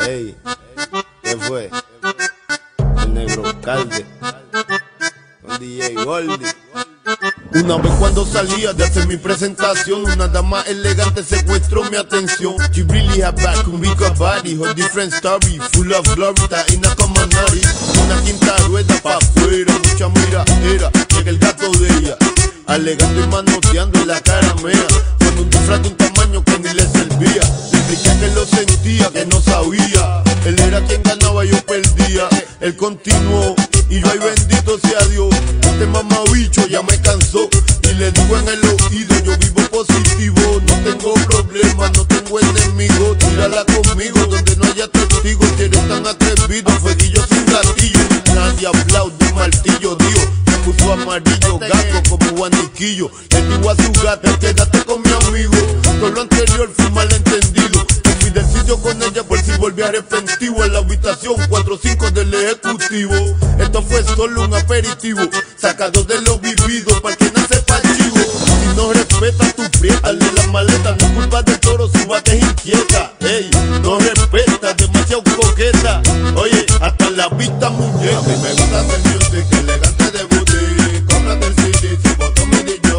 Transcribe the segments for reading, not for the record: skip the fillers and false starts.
Ey, ¿qué fue? El negro Calde con DJ Goldie. Una vez cuando salía de hacer mi presentación, una dama elegante secuestró mi atención. She really had back, un rico body, her different story, full of glory, taína como nari. Una quinta rueda pa' afuera, mucha miradera, llega el gato de ella, alegando y manoteando en la cara mea, con un disfraz de un tamaño que ni le servía. Le expliqué que lo sentía, que no sabía, él era quien ganaba y yo perdía. Él continuó y yo, ay bendito sea Dios, este mamabicho ya me cansó. Y le digo en el oído, yo vivo positivo, no tengo problemas, no tengo enemigos. Tírala conmigo donde no haya testigos, si eres tan atrevido, fueguillo sin gatillo. Nadie aplaude un martillo, Dios se puso amarillo, gato como guaniquillo. Le digo a su gata, quédate con mi amigo, todo lo anterior fue malentendido. Me fui del sitio con ella por si volví arrepentivo. En la habitación 4-5 del ejecutivo, esto fue solo un aperitivo, sacado de lo vivido, para que no sepa chivo. Si no respetas tu prieta, dale la maleta, no es culpa del toro, su vaca es inquieta. Ey, no respeta, demasiado coqueta, oye, hasta la vista muñeca. A mí me gusta el music, elegante de booty, cómprate el CD, si voto mi DJ,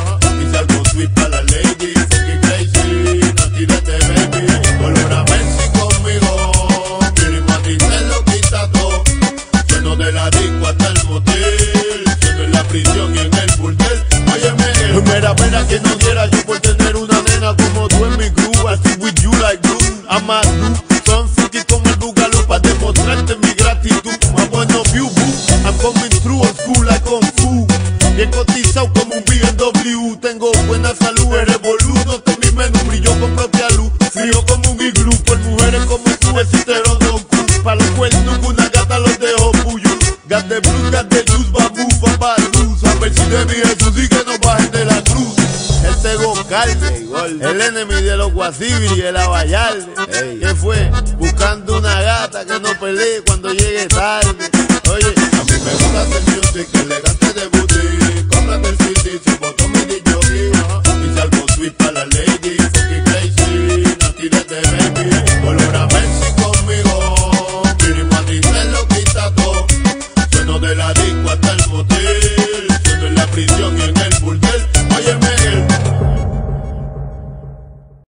y si algo sweet para la lady, funky crazy, no tires de baby, color a Mercy conmigo, Billy Madrid te lo quita todo, lleno de la disco hasta el motel, lleno en la prisión y en el burdel. Óyeme, primera pena que no diera yo por tener una nena como tú en mi crew, así with you like glue. I'm a do, son funky como el Boogaloo, pa' demostrarte mi gratitud. I'm one of you, boo, I'm coming through old school like Kung Fu, bien cotizado como un BMW. Tengo buena salud, eres boludo, este mi menú brilló con propia luz, frío como un iglú, por mujeres como tú existe los Don Q. Pa' los cuernos una gata los dejo puyo, gas de blues, gas de juice, bambú, papá luz. A ver si de mi Jesús y que no bajen de la cruz. Este Gocalde, el enemy de los Guasibiri, el Abayalde, que fue buscando una gata que no pelee cuando llegue tarde. Oye,